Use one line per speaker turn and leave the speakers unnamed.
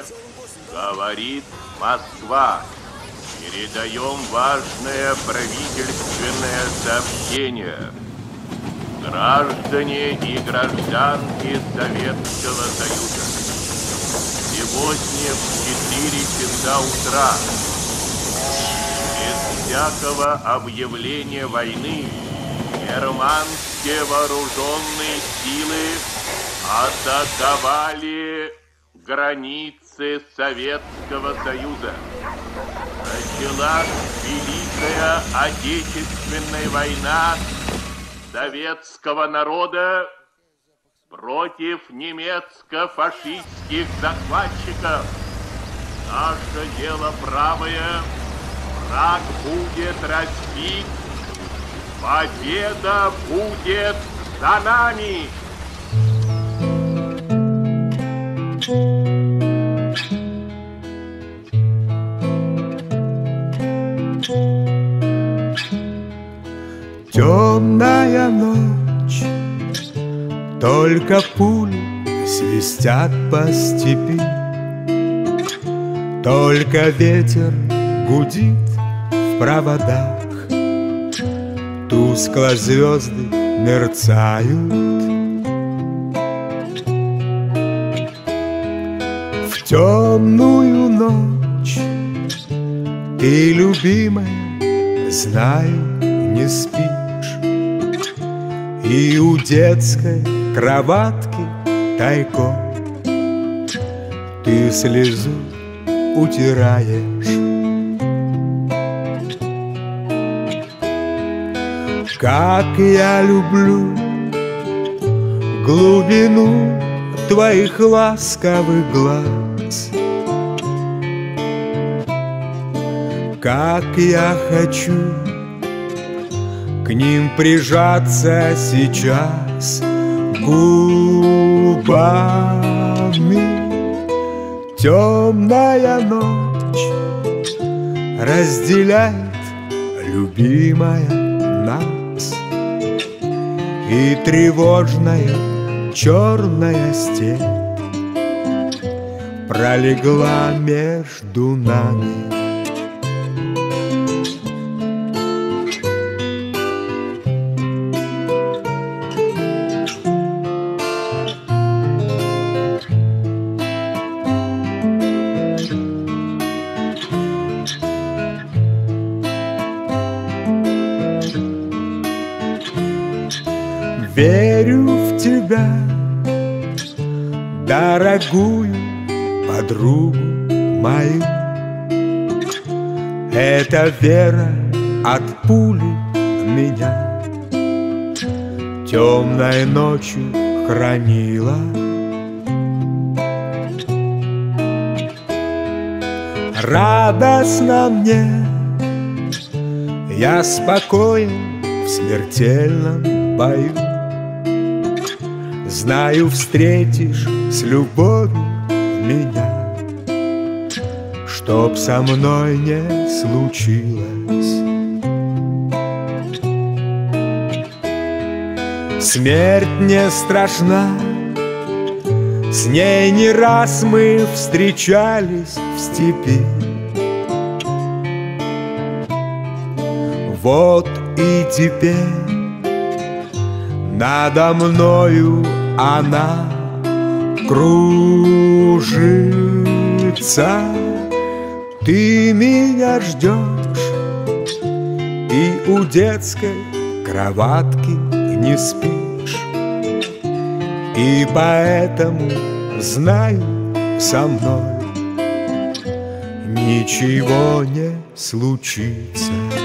Говорит Москва. Передаем важное правительственное сообщение. Граждане и гражданки Советского Союза. Сегодня в 4 часа утра без всякого объявления войны германские вооруженные силы атаковали границы Советского Союза. Началась Великая Отечественная война советского народа против немецко-фашистских захватчиков. Наше дело правое, враг будет разбит, победа будет за нами.
Темная ночь, только пули свистят по степи, только ветер гудит в проводах, тускло звезды мерцают. В темную ночь ты, любимая, знаю, не спишь, и у детской кроватки тайком ты слезу утираешь. Как я люблю глубину твоих ласковых глаз, как я хочу к ним прижаться сейчас губами. Темная ночь разделяет, любимая, нас, и тревожная черная степь пролегла между нами. Верю в тебя, дорогую подругу мою. Эта вера от пули меня темной ночью хранила. Радостно мне, я спокоен в смертельном бою. Знаю, встретишь с любовью меня, чтоб со мной не случилось. Смерть не страшна, с ней не раз мы встречались в степи. Вот и теперь надо мною она кружится. Ты меня ждешь и у детской кроватки не спишь, и поэтому знаю, со мной ничего не случится.